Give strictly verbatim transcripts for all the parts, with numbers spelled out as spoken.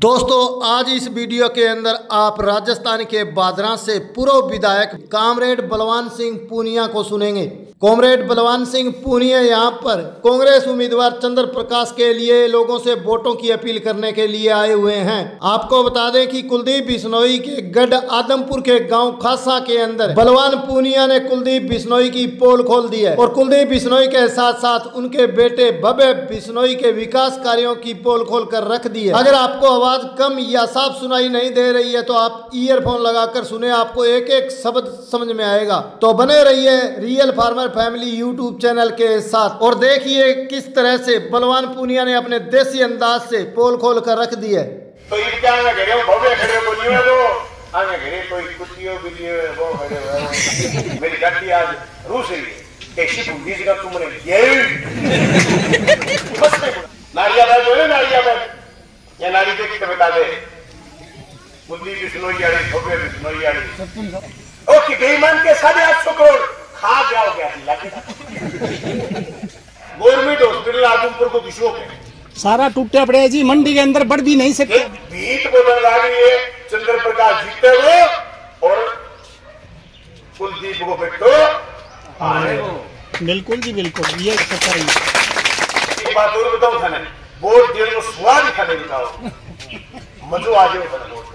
दोस्तों आज इस वीडियो के अंदर आप राजस्थान के बादरा से पूर्व विधायक कॉमरेड बलवान सिंह पूनिया को सुनेंगे। कॉमरेड बलवान सिंह पूनिया यहां पर कांग्रेस उम्मीदवार चंद्र प्रकाश के लिए लोगों से वोटों की अपील करने के लिए आए हुए हैं। आपको बता दें कि कुलदीप बिश्नोई के गढ़ आदमपुर के गांव खासा के अंदर बलवान पूनिया ने कुलदीप बिश्नोई की पोल खोल दी है और कुलदीप बिश्नोई के साथ साथ उनके बेटे भव्य बिश्नोई के विकास कार्यों की पोल खोल कर रख दी है। अगर आपको आवाज कम या साफ सुनाई नहीं दे रही है तो आप ईयरफोन लगाकर सुने, आपको एक एक शब्द समझ में आएगा। तो बने रहिए real farmer family YouTube channel के साथ और देखिए किस तरह से बलवान पूनिया ने अपने देसी अंदाज से पोल खोल कर रख दी है। तो क्या घरे भव्य खड़े बोलियो तो आगे घरे कोई कुतियो बिलियो वो खड़े हो मेरी गाड़ी आज रूस रही है कैसी बुद्धि से का तुमने ये बस नारिया भाई बोले नारिया भाई या नारी देख के बता दे कुलदीप बिश्नोई वाली भव्य बिश्नोई वाली ओके बेईमान के साढ़े आठ सौ करोड़ खा गया हो गया गवर्नमेंट हॉस्पिटल आदमपुर को विश्व है सारा टूटे पड़े जी, मंडी के अंदर बढ़ भी नहीं सकते। भीत बोलने लगी है चंद्र प्रकाश जीते हुए और कुलदीप को बेटो आने बिल्कुल जी बिल्कुल, ये सच्चाई। एक बात और बताऊं थाने, वोट देने को स्वाद खाने बताओ मजो आ जाए वोट।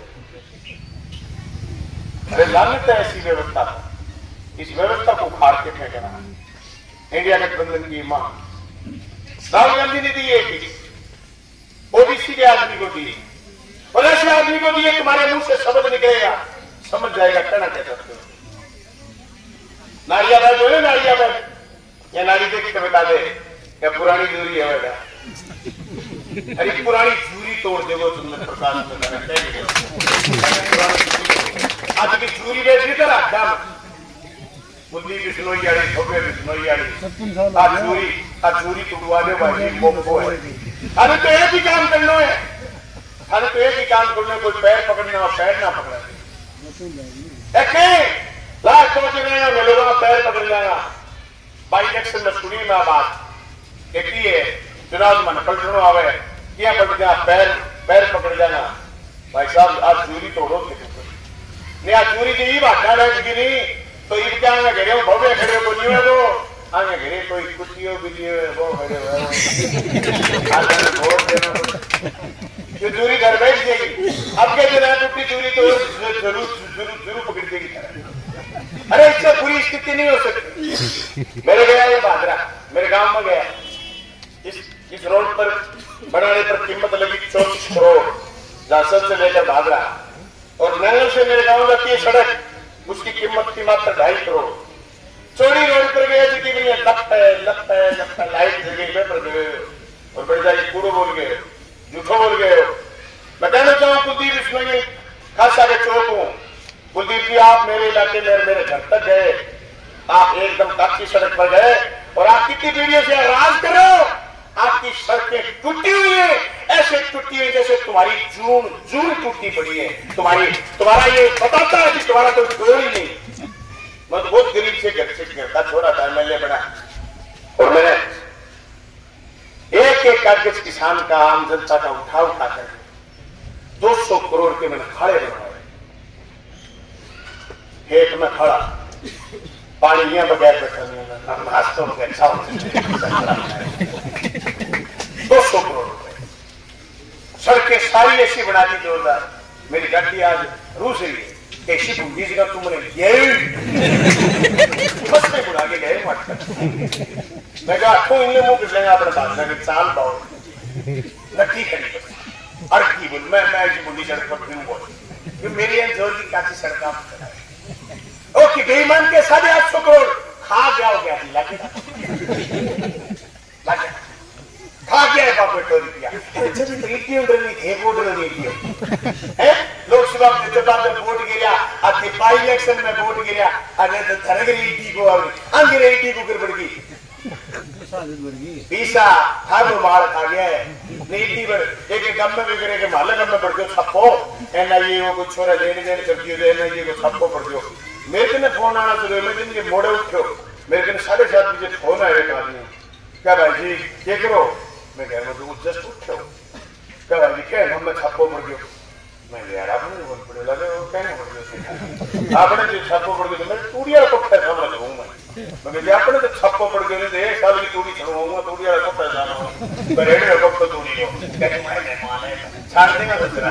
अरे लानत है ऐसी व्यवस्था, इस व्यवस्था को उखाड़ के फेंकना। इंडिया गठबंधन की मां राहुल गांधी ने दी है, ओबीसी के आदमी को दी और ऐसे आदमी को दिए तुम्हारे मुंह से शब्द निकलेगा समझ जाएगा कहना क्या चाहते हो। नारिया भाई बोले नारिया भाई या नारी देख के बता दे क्या पुरानी दूरी है बेटा। अरे पुरानी चूरी तोड़ देवो तुमने प्रकाश में आज की चूरी बेच कर आधा कुलदीप बिश्नोई वाली भव्य बिश्नोई वाली आज चूरी आज चूरी तोड़वा दे भाई मोको है। अरे तो एक ही काम करना है, अरे तो एक ही काम करना है, कोई पैर पकड़ना और पैर ना पकड़ा लास्ट समझ गए मैं लोगों का पैर पकड़ जाएगा। बाई इलेक्शन में सुनी मैं बात एक ही है, चुनाव मन पलटनो आवे क्या पकड़ जा पैर पैर पकड़ जाना भाई साहब आज चूरी तोड़ो नहीं आज चूरी की ही बात गिरी तो ये क्या मैं घरे भव्य खड़े बोलियो है तो आगे घरे कोई कुतियो बिलियो वो खड़े आज वोट देना जो चूरी घर बैठ जाएगी अब के दिन टूटी चूरी तो जरूर जरूर जरूर पकड़ देगी। अरे इससे बुरी स्थिति नहीं हो सकती। मेरे गया ये बादरा मेरे गांव में गया, इस इस रोड पर बनाने पर कीमत लगी चौंतीस करोड़ जासद से लेकर बादरा और नंगल से मेरे गांव जाती है सड़क उसकी कीमत थी मात्र ढाई करोड़। चौड़ी रोड पर गया जी की लप है लप है लप है लाइट जगह में पड़ गए और बड़े जाए कूड़ो बोल गए झूठो बोल गए। मैं कहना चाहूँ कुलदीप बिश्नोई खासा के चौक हूँ। कुलदीप जी आप मेरे इलाके में मेरे घर तक गए, आप एकदम कच्ची सड़क पर गए और आप कितनी वीडियो से राज करो आपकी सड़कें टूटी हुई है, ऐसे टूटी है जैसे तुम्हारी जून जून टूटी पड़ी है। तुम्हारी तुम्हारा ये बताता है कि तुम्हारा कोई छोड़ ही नहीं। मैं तो बहुत गरीब से घर से घर का छोड़ा था, एमएलए बना और मैंने एक एक कागज किसान का आम जनता का उठा उठा कर दो सौ करोड़ के मैंने खाड़े बनवाए। खेत में खड़ा पानी यहाँ बगैर बैठा दो सौ करोड़ रुपए सड़कें सारी ऐसी बना दी जोरदार। मेरी गाड़ी आज रूस रही है कैसी बुद्धि से का तुमने ये बस में बुला के गए मैं कहा आपको इनने मुंह पिछले अपने बादशाह के साल पाओ लट्ठी खड़ी और की बोल मैं मैं ऐसी बुद्धि सड़क पर क्यों बोल मेरी जोर की काची सड़क ओके बेईमान के साढ़े आठ सौ करोड़ खा गया हो गया खा गया है बाप बेटो रुपया लोकसभा में वोट गिरा अब बाई इलेक्शन में वोट गिरा अरे तो थरगरी को अंग्रेजी को गिर पड़ गई पीसा हर माल खा गया है नीति पर एक गम में बिगड़े के माले गम में पड़ गयो छप्पो एनआईए वो कुछ छोरा लेने देने करती है एनआईए को छप्पो पड़ गयो। मेरे को फोन आना शुरू मैं दिन के मोड़े उठो मेरे को साढ़े सात बजे फोन आया एक आदमी क्या भाई जी ये करो मैं कह रहा हूँ जस्ट उठो कहा लिखे हमने छापो पड़ गयो मैं यार आपने बोल पड़े लगे वो कहने पड़ गयो आपने जो छापो पड़ गयो मैं टूड़िया कोठा समझ लूं मैं मैं जे आपने तो छापो पड़ गयो ने एक साल की टूड़ी छड़वाऊंगा टूड़िया कोठा जानो बरेड़े कोठा टूड़ी हो कहने मैं नहीं माने छाड़ देगा दूसरा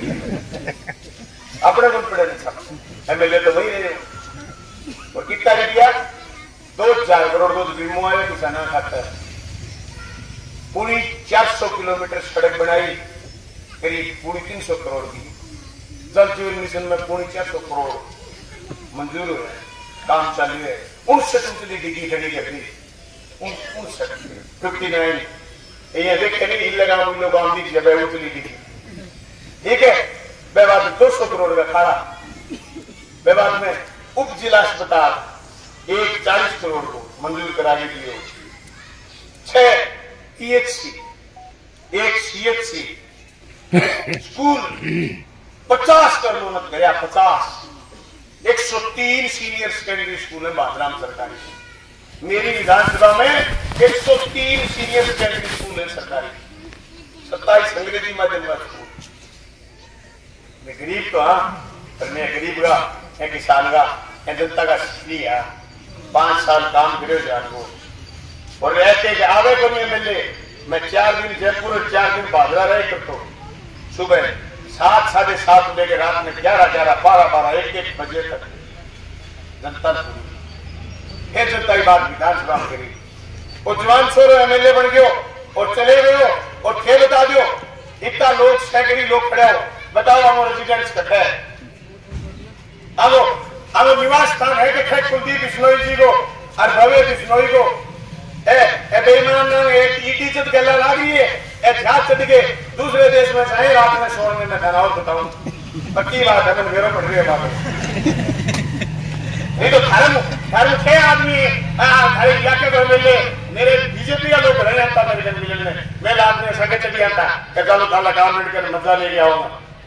अपने को पड़े नहीं छाप एमएलए तो वही रहे और कितना दिया दो चार करोड़ दो बीमो आए किसाना खाता है पूरी चार सौ किलोमीटर सड़क बनाई करीब पूरी तीन सौ करोड़ की जल जीवन मिशन में पूरी चार सौ करोड़ मंजूर हुए काम चालू है उनसठ उतली डिग्री खड़ी करनी उनसठ फिफ्टी नाइन ये देखे नहीं हिल लगा उन लोग आंधी जब उतली डिग्री ठीक है बेबाद दो सौ करोड़ का खाड़ा बेबाद में उप जिला अस्पताल एक चालीस करोड़ को मंजूर कराने के लिए छह टीएचसी एक सीएचसी स्कूल पचास करोड़ मत गया पचास एक सौ तीन सीनियर सेकेंडरी स्कूल है बादराम सरकारी मेरी विधानसभा में एक सौ तीन सीनियर सेकेंडरी स्कूल है सरकारी सत्ताईस अंग्रेजी माध्यम का स्कूल मैं गरीब तो हाँ पर मैं गरीब का है किसान का है जनता का श्री है पांच साल काम करे जानो और रहते आवे को नहीं मिले मैं चार दिन जयपुर और चार दिन बादरा रहे करतो सुबह सात साढ़े सात लेके रात में ग्यारह ग्यारह बारह बारह एक एक बजे तक जनता फिर जनता की बात विधानसभा में करी और जवान छोरो एमएलए बन गयो और चले गयो और थे बता दियो इतना लोग सैकड़ी लोग खड़े हो बताओ हम रेजिडेंट्स कटे है अब अब निवास स्थान है कि कुलदीप बिश्नोई जी को और भव्य बिश्नोई को ए ए बेईमान ने एक ईटी चट गला ला रही है ए झात चट के दूसरे देश में जाए रात में सोने में खाना और बताऊं पक्की बात है मैं मेरे पड़ रही है बात नहीं तो धर्म धर्म के आदमी हमारे इलाके में मिले मेरे बीजेपी का लोग रहे आता मेरे जन मिलन में मैं रात में सके चली आता कि चलो काला काम कर मजा ले आऊंगा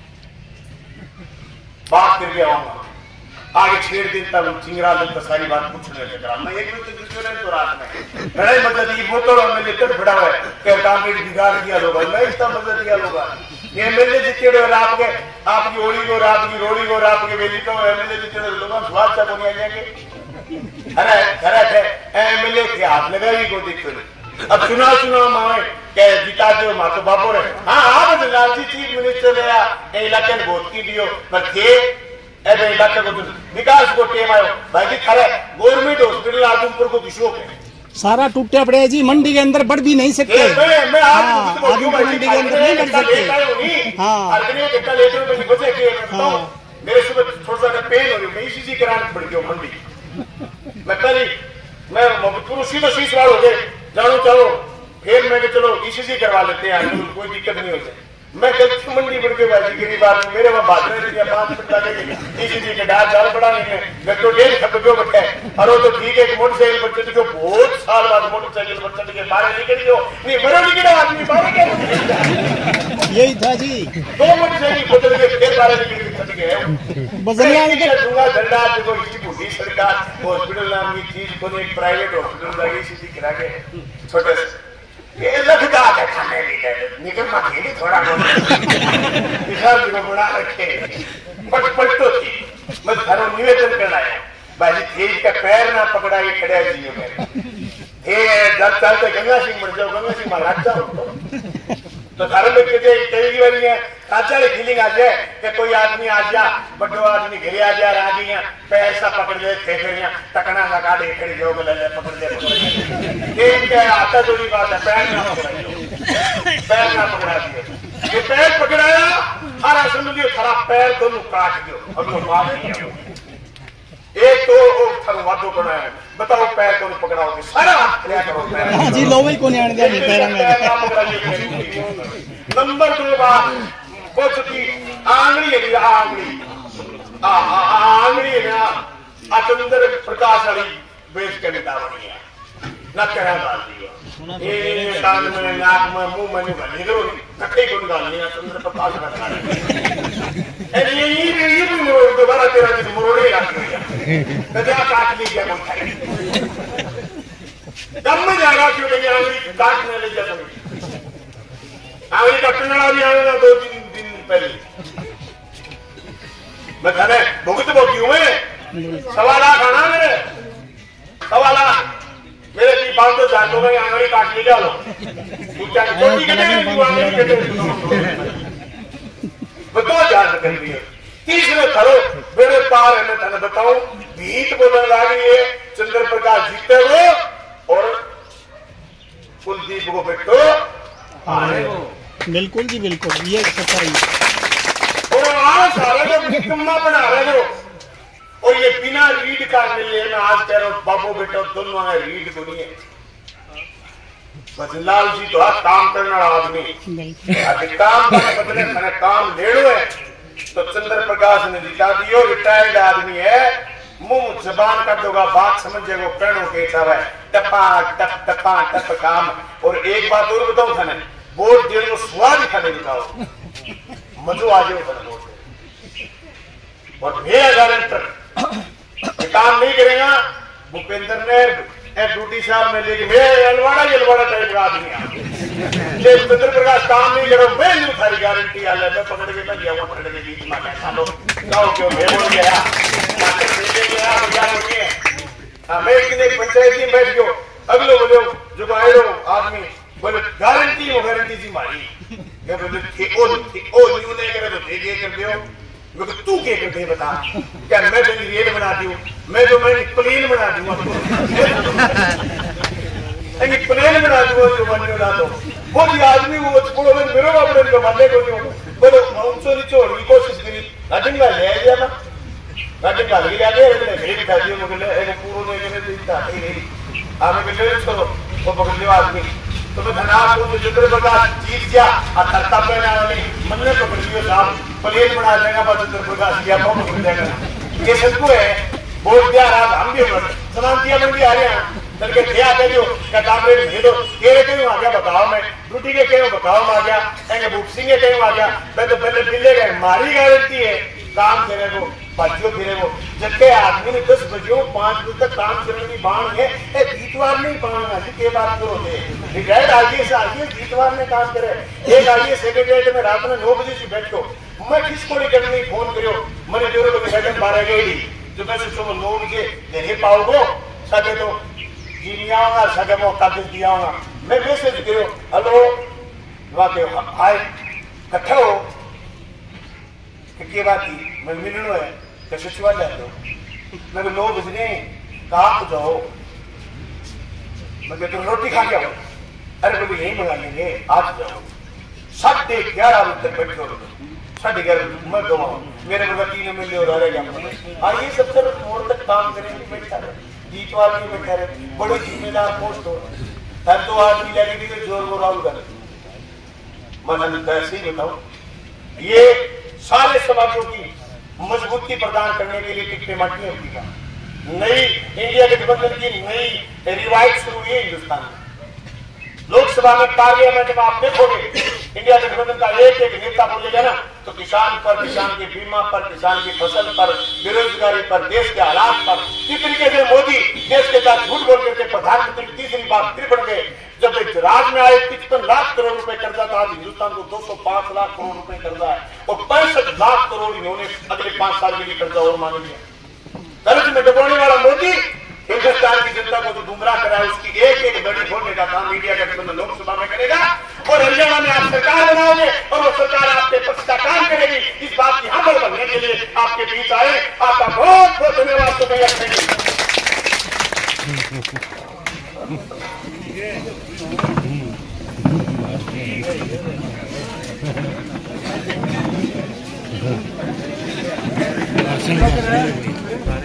बात करके आऊंगा आगे छेड़ दिन तक चिंगरा दिन तो सारी बात पूछने लगा मैं एक मिनट दूसरे तो रात में बड़े मदद ये बोतल और मैंने तक बड़ा है कि काम में बिगाड़ दिया लोग मैं इसका मदद दिया लोग ये एमएलए जितने रात के आपकी ओली को रात की रोड़ी को रात के बेली को एमएलए जितने लोगों स्वाद तक होने आ जाएंगे अरे अरे एमएलए के हाथ लगाई को दिक्कत अब चुनाव चुनाव मावे के जीता दो मातो बाबू रे हाँ आप लालजी चीफ मिनिस्टर रहा इलाके में वोट की दियो पर थे ऐसे इलाके को विकास को टेम आयो भाई जी खरे गवर्नमेंट हॉस्पिटल आदमपुर को विशोक है सारा टूटे पड़े जी मंडी के अंदर बढ़ भी नहीं सकते मैं मैं आज मंडी के अंदर नहीं बढ़ सकते हाँ मेरे सुबह थोड़ा सा पेन हो रही मैं ईसीजी कराने पड़ गया मंडी मैं कल मैं पूरा सीधा शीश वाल हो गए जानो चलो फिर मैं चलो ईसीजी करवा लेते हैं कोई दिक्कत नहीं होती मैं गलती मंडी बढ़ के बाजी गिरी बात मेरे वहां बादल दिया पांच मिनट लगे ईसीजी के डाल चाल पड़ा नहीं मैं तो डेढ़ खप गयो बैठे और वो तो ठीक है कि मोटरसाइकिल पर चढ़ गयो बहुत साल बाद मोटरसाइकिल पर चढ़ के मारे निकल गयो नहीं मरो निकला आदमी मारे गए यही था जी दो मोटरसाइकिल बदल के फिर मारे निकल के चढ़ गए बदलना के दूंगा झंडा जो इसकी बूढ़ी सरकार हॉस्पिटल नाम की चीज को एक प्राइवेट हॉस्पिटल लगी ईसीजी करा के छोटे ये लगता है खाने निकल मत ही थोड़ा विशाल जी को बड़ा रखे पट पट तो थी मैं घरों निवेदन करना है भाई तेज का पैर ना पकड़ा के खड़े जियो में हे दस साल तक गंगा सिंह मर जाओ गंगा सिंह महाराज जाओ तो घर में कहते कई बार है काचा की फीलिंग आ जाए कि कोई आदमी आ जा बड़ो आदमी घरे आ जा राजी है पैर सा पकड़ ले थे फिर टकना लगा दे खड़ी जो ले ले पकड़ ले ये इनका आता जोड़ी बात है पैर ना पकड़ाइयो पैर ना पकड़ा दियो ये पैर पकड़ाया हरा समझ लियो खराब पैर दोनों काट दियो अब तो बात नहीं है एक तो थर वादो बनाया बताओ पैर को पकड़ाओगे सारा हाथ क्या करो पैर हां जी लोवे को नहीं आने दिया पैर में नंबर दो बात कुछ की आंगली है आंगली आ आंगली ना अचंदर प्रकाश वाली बेच के निकालनी है न करा डाल दिया ये कान में नाक में मुंह में भली रो कटे को निकालनी है अचंदर प्रकाश का ये ये ये भी दोबारा तेरा दिन मोड़े रख लिया क्या काट ली क्या कौन खाएगा दम में जाएगा क्यों नहीं आंगली काटने ले जा आंगली कटने वाला भी आएगा दो तीन दिन पहले मैं थाने भुगत भोगी हूँ मैं सवा लाख आना मेरे सवा लाख मेरे की पाँच सौ साठ हो गए आंगली काट ले जा लो तू क्या छोटी कटेगी तू आंगली कटेगी दो हजार कर दिए तीसरे थरो मेरे पार है मैं थाने बताऊं भीत बोलने लगी है चंद्र प्रकाश जीते हो और कुलदीप को बेटो बिल्कुल जी बिल्कुल ये सच्चाई है और आज सारे लोग निकम्मा बना रहे हो और ये बिना रीड का मिले मैं आज कह रहा हूँ बाबू बेटो दोनों में रीड दुनिया बदलाल जी तो आज काम करने वाला आदमी अभी काम करने बदले मैंने काम लेड़ो है तो चंद्र प्रकाश ने जिता दियो रिटायर्ड आदमी है मुंह जबान कर दोगा बात समझेगा प्रणों के है टपा टप टपा टप काम और एक बात और बताऊं थाने वोट देने को स्वाद खाने दिखाओ मजो आ जाओ थाने वोट और मेरा गारंटर काम नहीं करेगा भूपेंद्र ने ड्यूटी साहब में लेके मेरे अलवाड़ा अलवाड़ा टाइप का आदमी ये चंद्र प्रकाश काम नहीं करो मैं नहीं सारी गारंटी आ जाए मैं पकड़ के मैं गया हूँ पकड़ के बीच में चलो गाँव क्यों मैं बोल गया मैं एक दिन एक पंचायत में बैठ गयो अगले बोलो जो आए आदमी बोले गारंटी हो गारंटी जी मारी मैं बोले ओ ओ न्यू नहीं करे तो दे दिए कर दियो मैं तू क्या कर दे बता क्या मैं तो रेल बना दी हूँ मैं तो मैं प्लेन बना दूँ प्लेन बना दूँ जो बनने बना दो वो भी आदमी वो छोड़ो मैं मेरे अपने को मानने को नहीं बोलो उनसे नहीं छोड़ की कोशिश करी राजन का ले गया ना राजन का ले गया मैं घड़ी दिखा दियो मुझे एक पूरा नहीं करने देता नहीं आगे के ले छोड़ो वो पकड़ लियो आदमी तो मैं धनाब को चंद्र प्रकाश जीत गया और धरता पे ना वाली मन में पकड़ लियो साहब प्लेन बना देगा बस चंद्र प्रकाश किया वो पकड़ देगा ये सबको है वोट दिया रहा हम भी समानतियां बन भी आ रहे हैं तड़के थे आते जो क्या कामरेड भेजो तेरे क्यों आ गया बताओ मैं ड्यूटी के क्यों बताओ आ गया एंगे भूप सिंह के क्यों आ गया मैं तो पहले बिल्ले गए मारी गारंटी है काम करे वो बाजियो फिरे वो जबकि आदमी ने दस बजे पांच बजे तक काम करने की बाण है बीतवार नहीं पाऊंगा जी के बात करो रिटायर्ड आईएएस आईएएस बीतवार में काम करे एक आईएएस सेक्रेटरीट में रात में नौ बजे से बैठो मैं किसको नहीं करने फोन करो मैंने जोरो को बैठक बारह गई जो मैं सोचो नौ बजे नहीं पाओगे सके तो जीनिया होगा सके वो कागज दिया होगा मैं मैसेज करो हेलो वाके हाय इकट्ठे हो क्या बात थी मैं मिलनो है कैसे छुआ जाते हो मैं नौ बजने कहा तो जाओ मैं तो रोटी खा के आओ अरे बोले यही मंगा लेंगे आज जाओ साढ़े ग्यारह बजे तक बैठो साढ़े ग्यारह मैं दो मेरे बगैर तीन मिले और रह गया आइए सबसे मोड़ तक काम करेंगे बैठा रहे जीतवाल नहीं बैठा रहे बड़ी जिम्मेदार पोस्ट हो हर तो आदमी जाएगी तो जोर वो राहुल कर मैं ऐसे ही बताऊं ये सारे समाजों की मजबूती प्रदान करने के लिए टिकटें बांटनी होती है नई इंडिया गठबंधन की नई रिवाइव शुरू हुई है हिंदुस्तान में लोकसभा में पार्लियामेंट में आप देखोगे इंडिया गठबंधन का एक एक नेता बोलेगा ना तो किसान पर किसान के बीमा पर किसान की फसल पर बेरोजगारी पर देश के हालात पर इस तरीके से मोदी देश के साथ झूठ बोल करके प्रधानमंत्री तीसरी बार फिर बढ़ गए जब राज में आए पचपन लाख करोड़ रुपए कर्जा था आज हिंदुस्तान को दो सौ पांच लाख करोड़ रुपए कर्जा है और पैंसठ लाख करोड़ इन्होंने अगले पांच साल के लिए कर्जा और मांग लिया कर्ज में डुबोने वाला मोदी हिंदुस्तान की जनता को जो गुमराह करा है उसकी एक एक बड़ी फोड़ने का काम इंडिया गठबंधन लोकसभा में करेगा और हरियाणा में आप सरकार बनाओगे और वो सरकार आपके पक्ष का काम करेगी इस बात की हमल बनने के लिए आपके बीच आए आपका बहुत बहुत धन्यवाद तो भैया Gracias.